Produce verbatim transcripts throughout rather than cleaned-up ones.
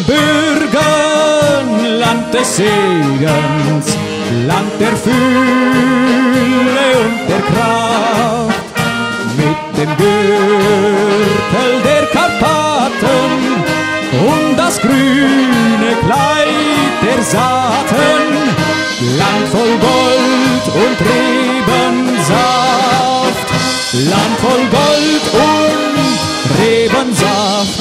Siebenbürgen, Land des Segens, Land der Fülle und der Kraft, mit dem Gürtel der Karpaten und das grüne Kleid der Saaten, Land voll Gold und Rebensaft, Land voll Gold und Rebensaft.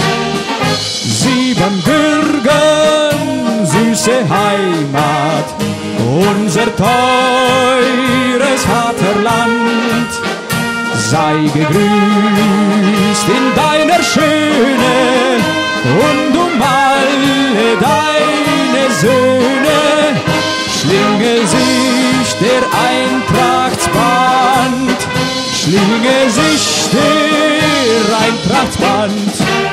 Siebenbürgen, süße Heimat, unser teures Vaterland, sei gegrüßt in deiner Schöne und um alle deine Söhne schlinge sich der Eintrachtsband, schlinge sich der Eintrachtsband.